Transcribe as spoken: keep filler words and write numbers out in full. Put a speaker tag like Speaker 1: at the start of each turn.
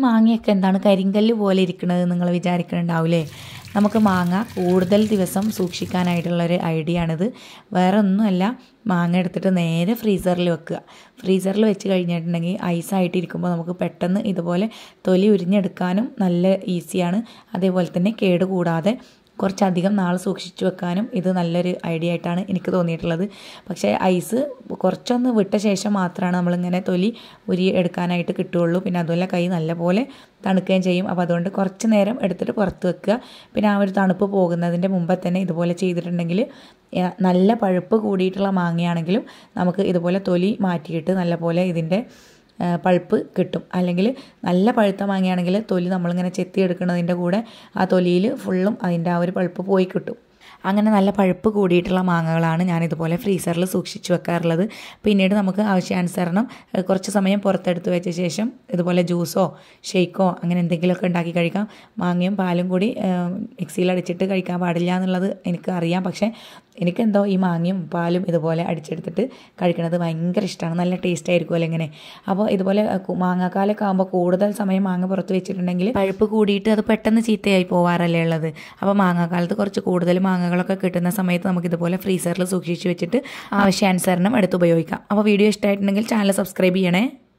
Speaker 1: മാങ്ങയൊക്കെ എന്താണ് കരിങ്കല്ല് പോലെ ഇരിക്കുന്നത് നിങ്ങൾ വിചാരിക്കുന്നുണ്ടാവില്ലേ? നമുക്ക് മാങ്ങ കൂടുതൽ ദിവസം സൂക്ഷിക്കാനായിട്ടുള്ളൊരു ഐഡിയ ആണിത്. വേറെ ഒന്നുമല്ല, മാങ്ങ എടുത്തിട്ട് നേരെ ഫ്രീസറിൽ വെക്കുക. ഫ്രീസറിൽ വെച്ച് കഴിഞ്ഞിട്ടുണ്ടെങ്കിൽ ഐസായിട്ടിരിക്കുമ്പോൾ നമുക്ക് പെട്ടെന്ന് ഇതുപോലെ തൊലി ഉരിഞ്ഞെടുക്കാനും നല്ല ഈസിയാണ്. അതേപോലെ തന്നെ കേട് കൂടാതെ കുറച്ചധികം നാൾ സൂക്ഷിച്ചു വെക്കാനും ഇത് നല്ലൊരു ഐഡിയ ആയിട്ടാണ് എനിക്ക് തോന്നിയിട്ടുള്ളത്. പക്ഷേ ഐസ് കുറച്ചൊന്ന് വിട്ട ശേഷം മാത്രമാണ് നമ്മളിങ്ങനെ തൊലി ഉരി എടുക്കാനായിട്ട് കിട്ടുകയുള്ളൂ. പിന്നെ അതുപോലെ കൈ നല്ലപോലെ തണുക്കുകയും ചെയ്യും. അപ്പോൾ അതുകൊണ്ട് കുറച്ച് നേരം എടുത്തിട്ട് പുറത്ത് വെക്കുക. പിന്നെ ആ ഒരു തണുപ്പ് പോകുന്നതിൻ്റെ മുമ്പ് തന്നെ ഇതുപോലെ ചെയ്തിട്ടുണ്ടെങ്കിൽ നല്ല പഴുപ്പ് കൂടിയിട്ടുള്ള മാങ്ങയാണെങ്കിലും നമുക്ക് ഇതുപോലെ തൊലി മാറ്റിയിട്ട് നല്ലപോലെ ഇതിൻ്റെ പഴുപ്പ് കിട്ടും. അല്ലെങ്കിൽ നല്ല പഴുത്ത മാങ്ങയാണെങ്കിൽ തൊലി നമ്മളിങ്ങനെ ചെത്തിയെടുക്കുന്നതിൻ്റെ കൂടെ ആ തൊലിയിൽ ഫുള്ളും അതിൻ്റെ ആ ഒരു പഴുപ്പ് പോയി കിട്ടും. അങ്ങനെ നല്ല പഴുപ്പ് കൂടിയിട്ടുള്ള മാങ്ങകളാണ് ഞാനിതുപോലെ ഫ്രീസറിൽ സൂക്ഷിച്ച് വെക്കാറുള്ളത്. പിന്നീട് നമുക്ക് ആവശ്യാനുസരണം കുറച്ച് സമയം പുറത്തെടുത്ത് വെച്ച ശേഷം ഇതുപോലെ ജ്യൂസോ ഷെയ്ക്കോ അങ്ങനെ എന്തെങ്കിലുമൊക്കെ ഉണ്ടാക്കി കഴിക്കാം. മാങ്ങയും പാലും കൂടി മിക്സിയിൽ അടിച്ചിട്ട് കഴിക്കാൻ പാടില്ല എന്നുള്ളത് എനിക്ക് അറിയാം. പക്ഷേ എനിക്കെന്തോ ഈ മാങ്ങയും പാലും ഇതുപോലെ അടിച്ചെടുത്തിട്ട് കഴിക്കുന്നത് ഭയങ്കര ഇഷ്ടമാണ്. നല്ല ടേസ്റ്റ് ആയിരിക്കുമല്ലോ ഇങ്ങനെ. അപ്പോൾ ഇതുപോലെ മാങ്ങാക്കാലൊക്കെ ആകുമ്പോൾ കൂടുതൽ സമയം മാങ്ങ പുറത്ത് വെച്ചിട്ടുണ്ടെങ്കിൽ പഴുപ്പ് കൂടിയിട്ട് അത് പെട്ടെന്ന് ചീത്തയായി പോവാറല്ലേ ഉള്ളത്. അപ്പോൾ മാങ്ങാക്കാലത്ത് കുറച്ച് കൂടുതൽ മാങ്ങകളൊക്കെ കിട്ടുന്ന സമയത്ത് നമുക്കിതുപോലെ ഫ്രീസറിൽ സൂക്ഷിച്ച് വെച്ചിട്ട് ആവശ്യാനുസരണം എടുത്ത് ഉപയോഗിക്കാം. അപ്പോൾ വീഡിയോ ഇഷ്ടമായിട്ടുണ്ടെങ്കിൽ ചാനൽ സബ്സ്ക്രൈബ് ചെയ്യണേ.